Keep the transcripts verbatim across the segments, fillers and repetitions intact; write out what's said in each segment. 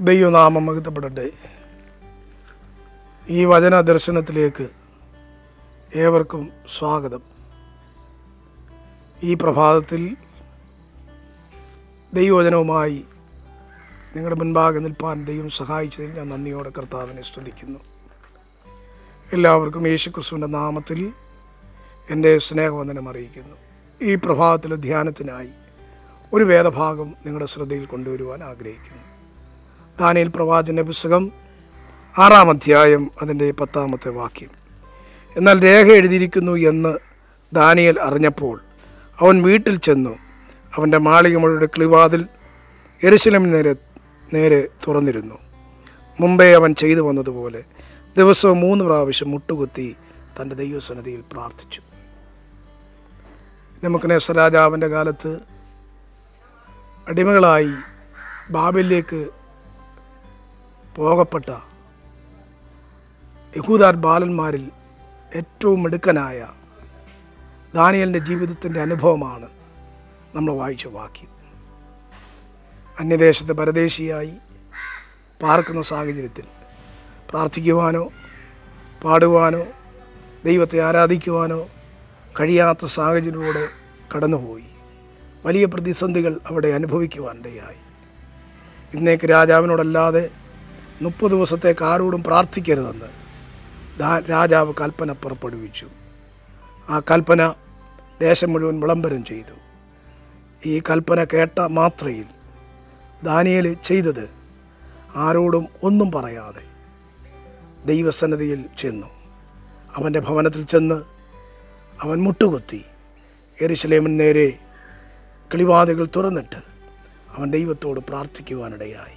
ദൈവനാമം മഹത്വപ്പെടട്ടെ. ഈ വചന ദർശനത്തിലേക്ക് ഏവർക്കും സ്വാഗതം. ഈ പ്രഭാതത്തിൽ ദൈവവചനവുമായി നിങ്ങളുടെ മുൻപാകെ നിൽപ്പാൻ ദൈവം സഹായിച്ചതിൽ ഞാൻ നന്ദിയോടെ കർത്താവിനെ സ്തുതിക്കുന്നു. എല്ലാവർക്കും യേശുക്രിസ്തുവിൻ്റെ നാമത്തിൽ എൻ്റെ സ്നേഹവന്ദനം അറിയിക്കുന്നു. ഈ പ്രഭാതത്തിലെ ധ്യാനത്തിനായി ഒരു വേദഭാഗം നിങ്ങളുടെ ശ്രദ്ധയിൽ കൊണ്ടുവരുവാൻ ആഗ്രഹിക്കുന്നു. ദാനിയേൽ പ്രവാചകന്റെ പുസ്തകം ആറാം അധ്യായം അതിൻ്റെ പത്താമത്തെ വാക്യം. എന്നാൽ രേഖ എഴുതിയിരിക്കുന്നു എന്ന് ദാനിയേൽ അറിഞ്ഞപ്പോൾ അവൻ വീട്ടിൽ ചെന്നു. അവൻ്റെ മാളികമുറിയുടെ കിളിവാതിൽ യെരൂശലേമിന് നേരെ നേരെ തുറന്നിരുന്നു. മുമ്പേ അവൻ ചെയ്തു വന്നതുപോലെ ദിവസവും മൂന്ന് പ്രാവശ്യം മുട്ടുകുത്തി തൻ്റെ ദൈവസന്നിധിയിൽ പ്രാർത്ഥിച്ചു. നെബൂഖദ്നേസർ രാജാവിൻ്റെ കാലത്ത് അടിമകളായി ബാബേലിലേക്ക് പോകപ്പെട്ട യഹൂദ ബാലന്മാരിൽ ഏറ്റവും മിടുക്കനായ ദാനിയേലിൻ്റെ ജീവിതത്തിൻ്റെ അനുഭവമാണ് നമ്മൾ വായിച്ച വാക്യം. അന്യദേശത്ത് പരദേശിയായി പാർക്കുന്ന സാഹചര്യത്തിൽ പ്രാർത്ഥിക്കുവാനോ പാടുവാനോ ദൈവത്തെ ആരാധിക്കുവാനോ കഴിയാത്ത സാഹചര്യത്തിലൂടെ കടന്നുപോയി. വലിയ പ്രതിസന്ധികൾ അവിടെ അനുഭവിക്കുവാനിടയായി. ഇന്നേക്ക് രാജാവിനോടല്ലാതെ മുപ്പത് ദിവസത്തേക്ക് ആരോടും പ്രാർത്ഥിക്കരുതെന്ന് രാജാവ് കൽപ്പന പുറപ്പെടുവിച്ചു. ആ കൽപ്പന ദേശം മുഴുവൻ വിളംബരം ചെയ്തു. ഈ കൽപ്പന കേട്ട മാത്രയിൽ ദാനിയേൽ ചെയ്തത് ആരോടും ഒന്നും പറയാതെ ദൈവസന്നിധിയിൽ ചെന്നു. അവൻ്റെ ഭവനത്തിൽ ചെന്ന് അവൻ മുട്ടുകുത്തി യെരൂശലേമിന് നേരെ കിളിവാതിലുകൾ തുറന്നിട്ട് അവൻ ദൈവത്തോട് പ്രാർത്ഥിക്കുവാനിടയായി.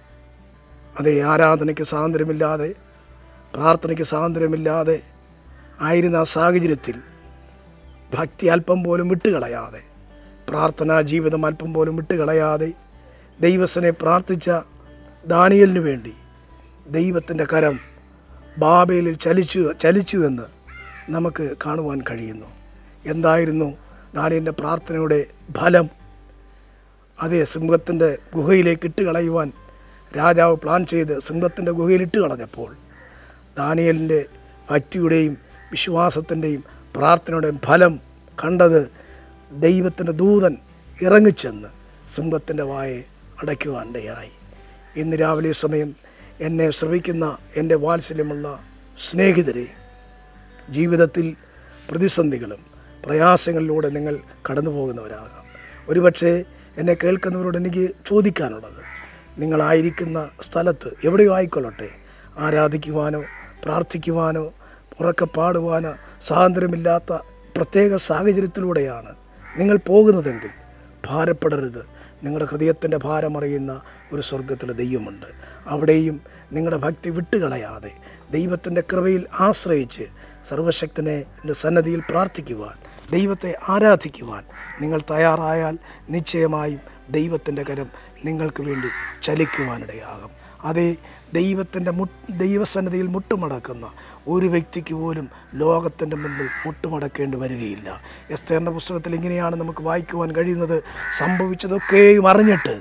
അതേ, ആരാധനയ്ക്ക് സ്വാതന്ത്ര്യമില്ലാതെ പ്രാർത്ഥനയ്ക്ക് സ്വാതന്ത്ര്യമില്ലാതെ ആയിരുന്ന ആ സാഹചര്യത്തിൽ ഭക്തി അല്പം പോലും വിട്ടുകളയാതെ, പ്രാർത്ഥനാ ജീവിതം അല്പം പോലും വിട്ടുകളയാതെ ദൈവസനെ പ്രാർത്ഥിച്ച ദാനിയേലിനു വേണ്ടി ദൈവത്തിൻ്റെ കരം ബാബേലിൽ ചലിച്ചു ചലിച്ചു എന്ന് നമുക്ക് കാണുവാൻ കഴിയുന്നു. എന്തായിരുന്നു ദാനിയേലിൻ്റെ പ്രാർത്ഥനയുടെ ഫലം? അതേ, സിംഹത്തിൻ്റെ ഗുഹയിലേക്ക് ഇട്ട് കളയുവാൻ രാജാവ് പ്ലാൻ ചെയ്ത് സിംഹത്തിൻ്റെ ഗുഹയിൽ ഇട്ട് കളഞ്ഞപ്പോൾ ദാനിയേലിൻ്റെ ഭക്തിയുടെയും വിശ്വാസത്തിൻ്റെയും പ്രാർത്ഥനയുടെയും ഫലം കണ്ടത് ദൈവത്തിൻ്റെ ദൂതൻ ഇറങ്ങിച്ചെന്ന് സിംഹത്തിൻ്റെ വായെ അടയ്ക്കുവാനിടയായി. ഇന്ന് രാവിലെ സമയം എന്നെ ശ്രവിക്കുന്ന എൻ്റെ വാത്സല്യമുള്ള സ്നേഹിതരെ, ജീവിതത്തിൽ പ്രതിസന്ധികളും പ്രയാസങ്ങളിലൂടെ നിങ്ങൾ കടന്നു പോകുന്നവരാകാം. ഒരുപക്ഷെ എന്നെ കേൾക്കുന്നവരോട് എനിക്ക് ചോദിക്കാനുള്ളത്, നിങ്ങളായിരിക്കുന്ന സ്ഥലത്ത് എവിടെയോ ആയിക്കൊള്ളട്ടെ, ആരാധിക്കുവാനോ പ്രാർത്ഥിക്കുവാനോ ഉറക്കെ പാടുവാനോ സ്വാതന്ത്ര്യമില്ലാത്ത പ്രത്യേക സാഹചര്യത്തിലൂടെയാണ് നിങ്ങൾ പോകുന്നതെങ്കിൽ ഭാരപ്പെടരുത്. നിങ്ങളുടെ ഹൃദയത്തിൻ്റെ ഭാരമറിയുന്ന ഒരു സ്വർഗത്തിലെ ദൈവമുണ്ട്. അവിടെയും നിങ്ങളുടെ ഭക്തി വിട്ടുകളയാതെ ദൈവത്തിൻ്റെ കൃപയിൽ ആശ്രയിച്ച് സർവശക്തനെ സന്നദ്ധിയിൽ പ്രാർത്ഥിക്കുവാൻ, ദൈവത്തെ ആരാധിക്കുവാൻ നിങ്ങൾ തയ്യാറായാൽ നിശ്ചയമായും ദൈവത്തിൻ്റെ കരം നിങ്ങൾക്ക് വേണ്ടി ചലിക്കുവാനിടയാകും. അതേ, ദൈവത്തിൻ്റെ മു ദൈവസന്നിധിയിൽ മുട്ടുമടക്കുന്ന ഒരു വ്യക്തിക്ക് പോലും ലോകത്തിൻ്റെ മുൻപിൽ മുട്ടുമടക്കേണ്ടി വരികയില്ല. എസ്തേറിൻ്റെ പുസ്തകത്തിൽ ഇങ്ങനെയാണ് നമുക്ക് വായിക്കുവാൻ കഴിയുന്നത്. സംഭവിച്ചതൊക്കെയും അറിഞ്ഞിട്ട്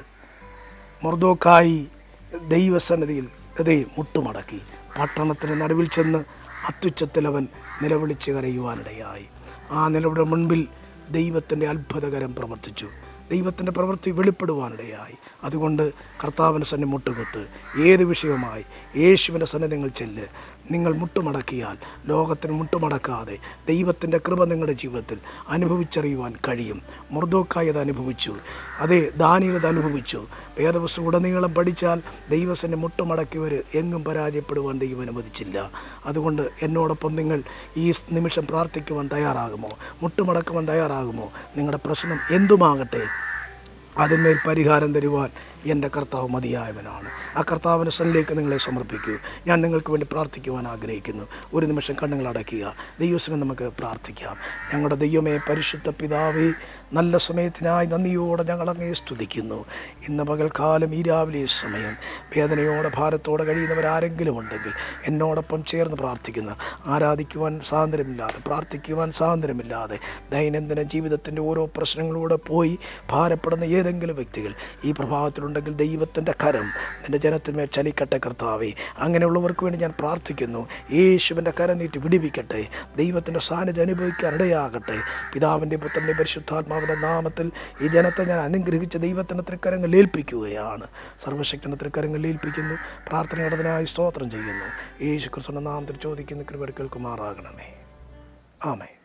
മൊർദെഖായി ദൈവസന്നിധിയിൽ അതേ മുട്ടുമടക്കി പട്ടണത്തിന് നടുവിൽ ചെന്ന് അത്യുച്ചത്തിൽ അവൻ നിലവിളിച്ച് കരയുവാനിടയായി. ആ നിലവിളിയുടെ മുൻപിൽ ദൈവത്തിൻ്റെ അത്ഭുതകരം പ്രവർത്തിച്ചു. ദൈവത്തിൻ്റെ പ്രവൃത്തി വെളിപ്പെടുവാനിടയായി. അതുകൊണ്ട് കർത്താവിൻ്റെ സന്നിധി മുട്ടുകുത്ത്. ഏത് വിഷയവുമായി യേശുവിൻ്റെ സന്നിധി നിങ്ങൾ ചെല്ല്. നിങ്ങൾ മുട്ടുമടക്കിയാൽ ലോകത്തിന് മുട്ടുമടക്കാതെ ദൈവത്തിൻ്റെ കൃപ നിങ്ങളുടെ ജീവിതത്തിൽ അനുഭവിച്ചറിയുവാൻ കഴിയും. മൊർദെഖായി അത് അനുഭവിച്ചു. അതേ, ദാനിയേൽ അത് അനുഭവിച്ചു. വേദപുസ്തകം ഉടനീളം പഠിച്ചാൽ ദൈവസന്നിധി മുട്ടുമടക്കിയവർ എങ്ങും പരാജയപ്പെടുവാൻ ദൈവം അനുവദിച്ചില്ല. അതുകൊണ്ട് എന്നോടൊപ്പം നിങ്ങൾ ഈ നിമിഷം പ്രാർത്ഥിക്കുവാൻ തയ്യാറാകുമോ? മുട്ടുമടക്കുവാൻ തയ്യാറാകുമോ? നിങ്ങളുടെ പ്രശ്നം എന്തുമാകട്ടെ അതിന്മേൽ പരിഹാരം തരുവാൻ എൻ്റെ കർത്താവ് മതിയായവനാണ്. ആ കർത്താവിൻ്റെ സന്നിധിയിലേക്ക് നിങ്ങളെ സമർപ്പിക്കൂ. ഞാൻ നിങ്ങൾക്ക് വേണ്ടി പ്രാർത്ഥിക്കുവാൻ ആഗ്രഹിക്കുന്നു. ഒരു നിമിഷം കണ്ണുകൾ അടയ്ക്കുക. ദൈവത്തിനെ നമുക്ക് പ്രാർത്ഥിക്കാം. ഞങ്ങളുടെ ദൈവമേ, പരിശുദ്ധ പിതാവേ, നല്ല സമയത്തിനായി നന്ദിയോടെ ഞങ്ങളങ്ങേ സ്തുതിക്കുന്നു. ഇന്ന് പകൽക്കാലം ഈ രാവിലെ സമയം വേദനയോടെ ഭാരത്തോടെ കഴിയുന്നവരാരെങ്കിലും ഉണ്ടെങ്കിൽ എന്നോടൊപ്പം ചേർന്ന് പ്രാർത്ഥിക്കുന്ന, ആരാധിക്കുവാൻ സ്വാതന്ത്ര്യമില്ലാതെ പ്രാർത്ഥിക്കുവാൻ സ്വാതന്ത്ര്യമില്ലാതെ ദൈനംദിന ജീവിതത്തിൻ്റെ ഓരോ പ്രശ്നങ്ങളിലൂടെ പോയി ഭാരപ്പെടുന്ന ഏതെങ്കിലും വ്യക്തികൾ ഈ പ്രഭാതത്തിലുണ്ട് ഉണ്ടെങ്കിൽ ദൈവത്തിൻ്റെ കരം നിൻ്റെ ജനത്തിന്മേൽ ചലിക്കട്ടെ കർത്താവേ. അങ്ങനെയുള്ളവർക്ക് വേണ്ടി ഞാൻ പ്രാർത്ഥിക്കുന്നു. യേശുവിൻ്റെ കരം നീട്ടി വിടിവിക്കട്ടെ. ദൈവത്തിൻ്റെ സാന്നിധ്യം അനുഭവിക്കാൻ ഇടയാകട്ടെ. പിതാവിൻ്റെ പുത്രൻ്റെ പരിശുദ്ധാത്മാവിൻ്റെ നാമത്തിൽ ഈ ജനത്തെ ഞാൻ അനുഗ്രഹിച്ച ദൈവത്തിൻ്റെ തൃക്കരങ്ങളിൽ ഏൽപ്പിക്കുകയാണ്. സർവ്വശക്തൻ്റെ തൃക്കരങ്ങളിൽ ഏൽപ്പിക്കുന്നു. പ്രാർത്ഥന നടന്നതിനായി സ്തോത്രം ചെയ്യുന്നു. യേശു ക്രിസ്തുവിന്റെ നാമത്തിൽ ചോദിക്കുന്ന കൃപ കേൾക്കുമാറാകണമേ. ആമേൻ.